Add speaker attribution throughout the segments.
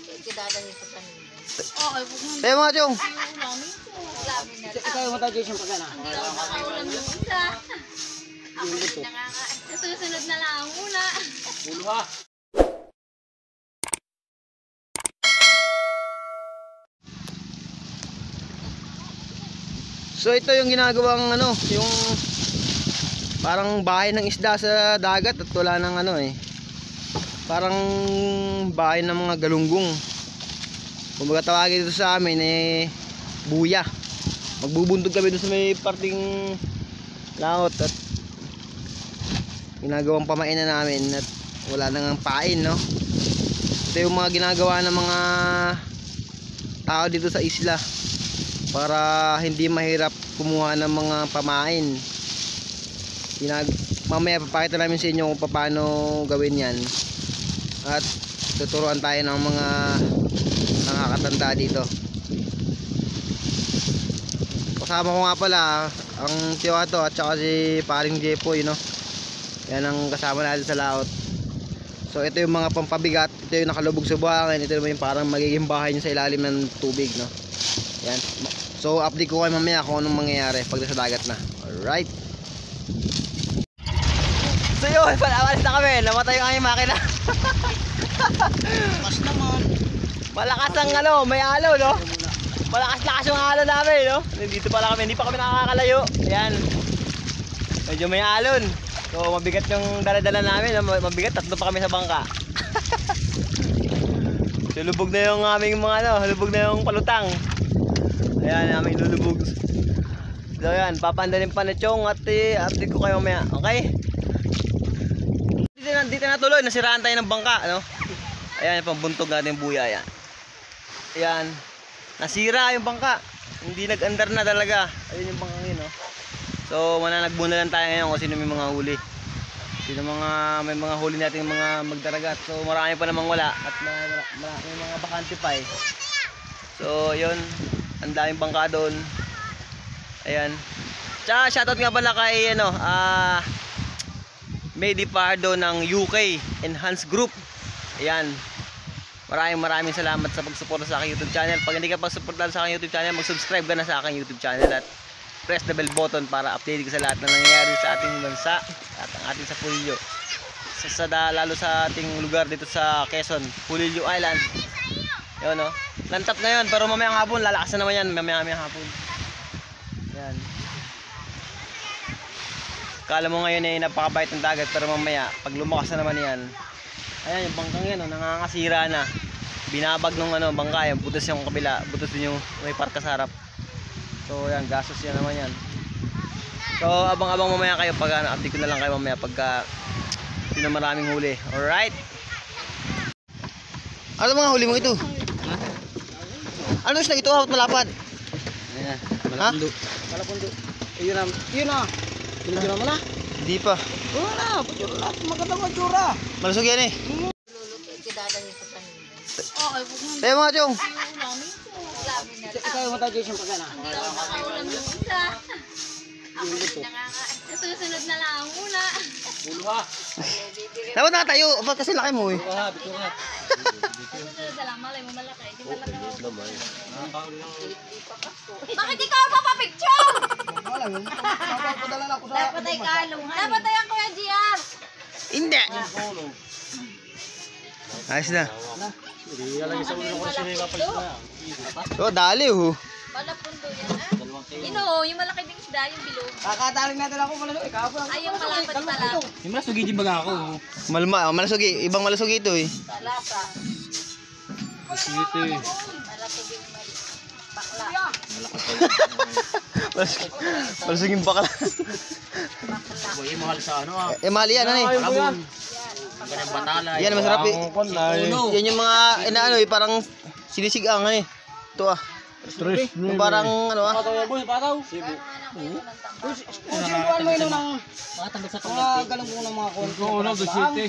Speaker 1: Kidadahin ko kanina.
Speaker 2: Okay, huwag mo.
Speaker 3: Tayo mga chong.
Speaker 2: Ulamin ko. Ulamin na.
Speaker 4: Ikaw yung matadyos yung pagkana.
Speaker 2: Hindi ako makaulam yung isa. Ako din susunod na lang muna.
Speaker 4: Ulo ha.
Speaker 3: So ito yung ginagawang ano, yung parang bahay ng isda sa dagat at wala nang ano eh. Parang bahay ng mga galunggong. Kumbaga tawagin dito sa amin eh buya. Magbubuntog kami doon sa may parting laot at ginagawang pamain na namin at wala nang pain, no. Ito yung mga ginagawa ng mga tao dito sa isla para hindi mahirap kumuha ng mga pamain. Mamaya papakita namin sa inyo kung paano gawin yan at tuturuan tayo ng mga nakakatanda dito. Kasama ko nga pala ang Tiwato at saka si paring Jepoy, no? Yan ang kasama natin sa laot. So ito yung mga pampabigat, ito yung nakalubog sa buhangin, ito yung parang magiging bahay nyo sa ilalim ng tubig, no? Yan. So update ko kayo mamaya kung anong mangyayari pag nasa dagat na. Alright. So yun, palawalis na kami. Namatay yung aming makina.
Speaker 4: Mas naman.
Speaker 3: Malakas ang ano, may alo, no? Malakas-lakas yung alo namin, no? Dito pala kami, hindi pa kami nakakalayo. Ayan. Medyo may alon. So mabigat yung dala-dala namin, no? Mabigat, tatlo pa kami sa bangka. So lubog na yung aming mga ano, lubog na yung palutang. Ayan, aming lulubog. So yan, papandalin pa na Chong at update ko kayo mamaya, okay? Dito na tuloy, nasiraan tayo ng bangka, ano? Ayan, pambuntog natin yung buya, yan. Ayan, nasira yung bangka. Hindi nag-andar na talaga. Ayun yung bangkang yun, no? So, mananagbo na lang tayo ngayon kung sino may mga huli. Sino may mga huli natin mga magdaragat. So, marami pa namang wala at may mga bakante pa eh. So, yun. Ang daming bangka doon. Ayan. Tsaka shoutout nga pala kay ano, Medi Pardo ng UK Enhanced Group. Ayan. Maraming salamat sa pagsuporta sa aking YouTube channel. Pag hindi ka pa suportahan sa aking YouTube channel, mag-subscribe ka na sa aking YouTube channel at press the bell button para update ka sa lahat ng nangyayari sa ating bansa at ang ating sa Pulilio. Lalo sa ating lugar dito sa Quezon, Pulilio Island. Yun, no? Lantap na yun, pero mamayang hapon, lalakas na naman yan, mamayang hapon. Yan. Kala mo ngayon eh, napakabait ng dagat, pero mamaya, pag lumakas na naman yan, ayan, yung bangkang yan, no, nangangasira na. Binabag nung ano, bangka yan, butas yung kabila, butas din yung may parka sa harap. So yan, gasos yan naman yan. So abang-abang mamaya kayo pag ano, update ko na lang kayo mamaya pagka sino maraming huli. Alright. Ano mga huli mo ito? Ano isda ito? Hawat malapad.
Speaker 4: Ayan, malapundo. Malapundo. Yun na. Pinagdura mo na?
Speaker 3: Hindi pa.
Speaker 4: Oo na, magandang matsura.
Speaker 3: Malusog yan eh.
Speaker 1: Kidadahin ko kanina.
Speaker 2: Okay, huwag mo.
Speaker 3: Tayo mga chong.
Speaker 2: Ulamin ko. Ulamin na.
Speaker 4: Ikaw yung matadyos yung pagkana.
Speaker 2: Hindi ako makaulam yung isa. Ako din susunod na lang muna.
Speaker 4: Ulo ha.
Speaker 3: Dapat nakatayo. Ba't kasi laki mo eh.
Speaker 4: Bito ha, bito ha.
Speaker 2: Susunod na lang, malay mo malaki. Hindi malaki ako.
Speaker 1: Bakit
Speaker 2: Bakit ikaw papapicture?
Speaker 4: Wala yun. Papadala na ako sa...
Speaker 1: dapat ay kalungan?
Speaker 2: Dapat ay ang Kuya GR.
Speaker 3: Hindi. Ayos na.
Speaker 4: Ilalagay sa ulo ko na sila yung kapalit na.
Speaker 3: So dali oh.
Speaker 2: Palapundo yan ah. Ino, yung malaki ding isda, yung bilog.
Speaker 4: Kakataling natin ako pala doon. Ikaw pa.
Speaker 2: Ay, yung malapad pala.
Speaker 4: Yung malasugi din baga ako.
Speaker 3: Malasugi. Ibang malasugi ito eh.
Speaker 1: Talasa.
Speaker 4: Masito eh.
Speaker 1: Malapit yung bakla.
Speaker 3: Malusuging bakla.
Speaker 4: Uy, mahal sa ano ah.
Speaker 3: Eh mali yan ano eh.
Speaker 4: Alabon. Ganyan batala.
Speaker 3: Yan masarap eh. Yan yung mga inaano eh, parang sinisigang ano eh. Ito ah. Yung parang ano ah.
Speaker 4: Pataw boy, pataw. Sibo. Sibuan mo yun ng mga tambal sa pagkakit. Galang mo ng mga konti. Oo, no, dosite.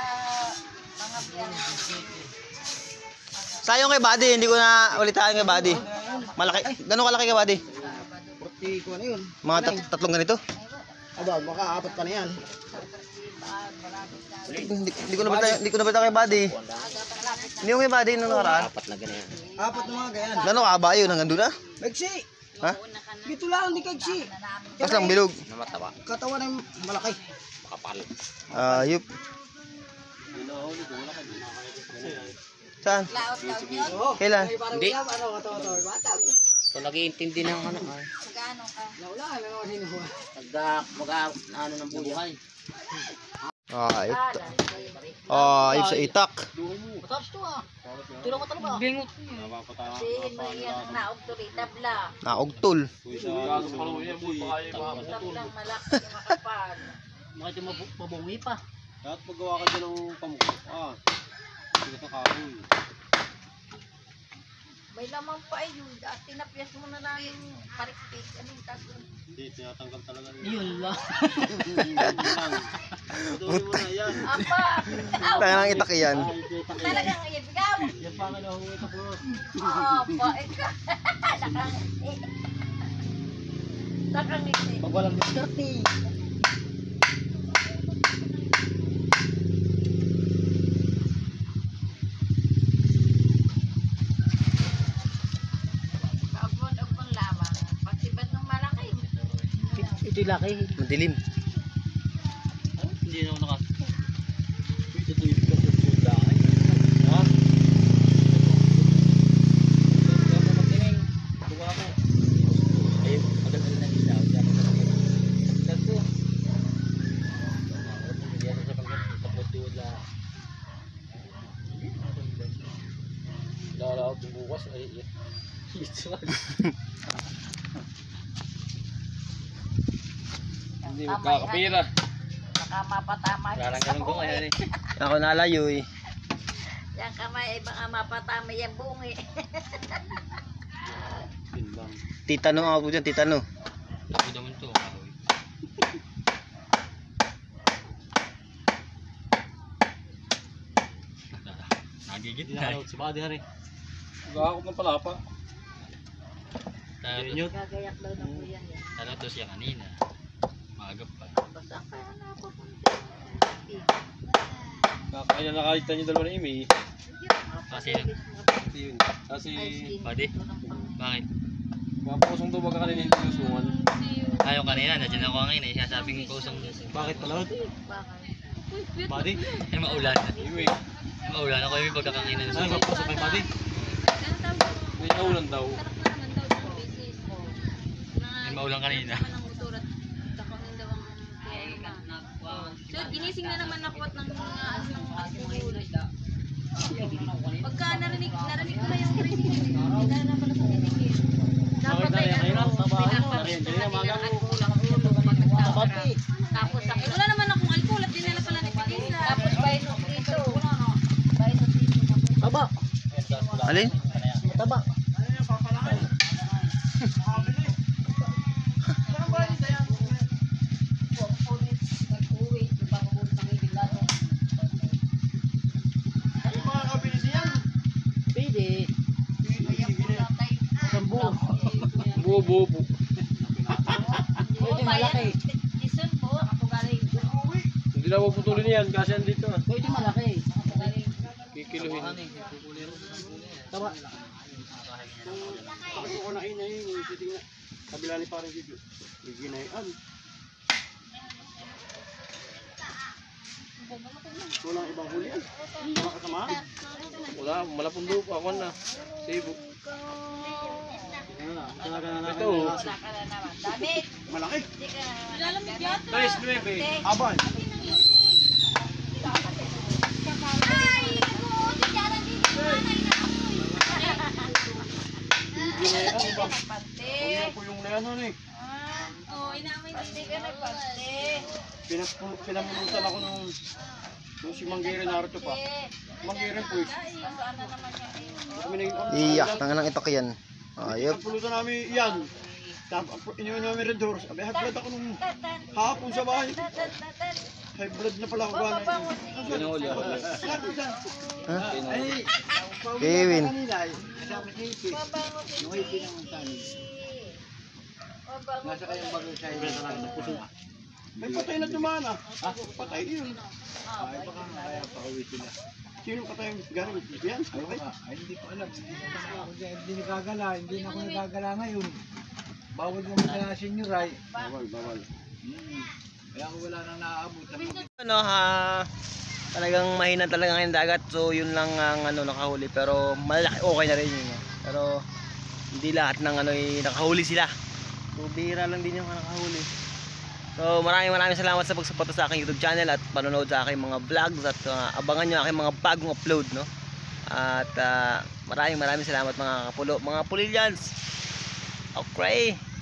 Speaker 3: Sayang kay Buddy, hindi ko na ulitain kay Buddy. Malaki. Gano'ng kalaki kay Buddy?
Speaker 4: 40 ko na yun.
Speaker 3: Mga tatlong ganito?
Speaker 4: Aba, baka apat pa na yan.
Speaker 3: Hindi ko na bata kay Buddy.
Speaker 1: malapit na.
Speaker 3: Hindi yung iba din nung nakaraan.
Speaker 4: Apat na ganyan. Apat na mga ganyan.
Speaker 3: Gano'ng kaba yun? Hanggang doon na?
Speaker 4: Nagsi.
Speaker 3: Ha?
Speaker 2: Una ka na.
Speaker 4: Dito lang, hindi kagsi.
Speaker 3: Mas lang bilog.
Speaker 4: Namataba. Katawan ng malaki. Makapal.
Speaker 3: Ayup. Saan?
Speaker 1: Laot daw yun.
Speaker 3: Kailan?
Speaker 4: Hindi. So, nag-iintindi ng ano.
Speaker 1: Magano ka?
Speaker 4: Ano ng buhay.
Speaker 3: Ayup. Ayup sa itak.
Speaker 1: Tapos to ah. Tulong ko talaga.
Speaker 2: Bingot.
Speaker 1: Sihin mo yan ang naog to rin. Tabla.
Speaker 3: Naugtol.
Speaker 1: Tablang malaki makapal.
Speaker 4: Bakit yung mabungi pa? Dapat magawa ka dyan ng pamukha. Hindi ka kahoy.
Speaker 1: May lamang pa eh yun. Tinapyas mo na lang yung parikpik. Anong taso?
Speaker 4: Hindi, tinatanggal talaga.
Speaker 2: Yun lang.
Speaker 4: Tuloy mo na yan.
Speaker 1: Apa! Aw!
Speaker 3: Tangang itak yan.
Speaker 1: Talagang ibigaw!
Speaker 4: Yan pa nga na humita po.
Speaker 1: Apa! Ika! Nakangiti.
Speaker 4: Pag walang diskarte.
Speaker 1: Kaabon-abon lamang. Pagsibat ng malaki.
Speaker 4: Ito yung laki.
Speaker 3: Madilim.
Speaker 4: Hindi na ako nakas. Ito yung laki. Ha? Buka ako. Ayun, agad-agad na isa. Dagpo. Hindi ako sa pagkakapatuod na. Lala ako bukas. Ay, ito lang. Hindi magkakapira.
Speaker 1: Baka mapatama.
Speaker 4: Parang ganun ko kaya eh.
Speaker 3: Ako nalayo eh.
Speaker 1: Yan kamay ay baka mapatama yung bungi.
Speaker 4: Timbang.
Speaker 3: Titano ako dyan, titano.
Speaker 4: Lagi naman ito. Nagigit na. Si Badi hari. Gagakot ng palapa.
Speaker 1: Gagayak daw ng kuya niya.
Speaker 4: Talo to siya kanina. Maagap pa.
Speaker 1: Basta kaya na ako.
Speaker 5: Kaya nakakita niyo dalawa na imi.
Speaker 4: Kasi
Speaker 5: Yun. Kasi
Speaker 4: Badi. Bakit?
Speaker 5: mapusong to baga kanina yung susungan.
Speaker 4: Ayaw kanina, nandiyan ako ngayon eh. Sasabing kusang.
Speaker 5: Bakit pala?
Speaker 1: Bakit?
Speaker 5: Body?
Speaker 4: Ay maulan.
Speaker 5: Iwi.
Speaker 4: Maulan ako yung pagkakangina.
Speaker 5: Ay, mapusong kay body. May naulan daw.
Speaker 4: Ay maulan kanina.
Speaker 2: So, ginising na naman ako at ng mga alcohol. Pagka narinig ko na yung rinig, hindi na pala sa tinig. Dapat ay tapos wala naman akong alcohol at dinala pala ni Pilisa.
Speaker 1: Tapos bainot dito. Bainot dito.
Speaker 4: Taba.
Speaker 3: Alin?
Speaker 4: Taba. Pwede.
Speaker 5: Buo.
Speaker 4: Pwede malaki.
Speaker 1: Listen po. Ako galing.
Speaker 5: Hindi na puputulin yan kasi andito ah.
Speaker 4: Pwede malaki.
Speaker 5: Kikiluhin.
Speaker 4: Taba.
Speaker 5: Ako ko na inay, titingnan. Kabila ni parang video. Giginayan. Walang ibang huli yan. Mga kasamahan. Wala, malapundo pa ako na. Cebu. Ito.
Speaker 1: Wala ka na naman. Damit.
Speaker 5: Malaki.
Speaker 1: Hindi ka.
Speaker 2: Lalamig yata.
Speaker 5: 3-9. Aban. Giginayan ba?
Speaker 1: Pante.
Speaker 5: Huwag po yung nayanon eh.
Speaker 2: Oo, inaamay
Speaker 1: Hindi ka nagpante.
Speaker 5: Pinamunutan ako nung si Manggiri Naruto pa. Manggiri po eh.
Speaker 1: Saan na naman yung
Speaker 5: Kami naging
Speaker 3: Iyak, tangan ng itak yan. Ayup.
Speaker 5: pulutan namin yan. Tapos iniwan namin red horse. Abi, high blood ako nung hapon sa bahay. High blood na pala ako ba?
Speaker 3: Ha? Kevin.
Speaker 1: Nasa kayang bagay sa'yo.
Speaker 5: May patay na dumaan ah. Patay yun. Ay, baka kaya pauwi sila. Sino patay galing? Yan, okay.
Speaker 6: Ay, hindi ko alam. Hindi nagagala. Hindi na ako nagagala ngayon. Bawal naman kaya senior ay.
Speaker 5: Bawal, bawal.
Speaker 6: Kaya ako wala nang naaabot.
Speaker 3: Ano ha, talagang mahina talaga ngayon dagat, so yun lang ang ano nakahuli, pero malaki okay na rin yun, no? Pero hindi lahat ng ano nakahuli sila, so bihira lang din yung nakahuli. So maraming salamat sa pagsuporta sa aking YouTube channel at panonood sa aking mga vlogs, at abangan nyo aking mga bagong upload, no? At maraming salamat mga kapulo, mga Pulilyans. Okay.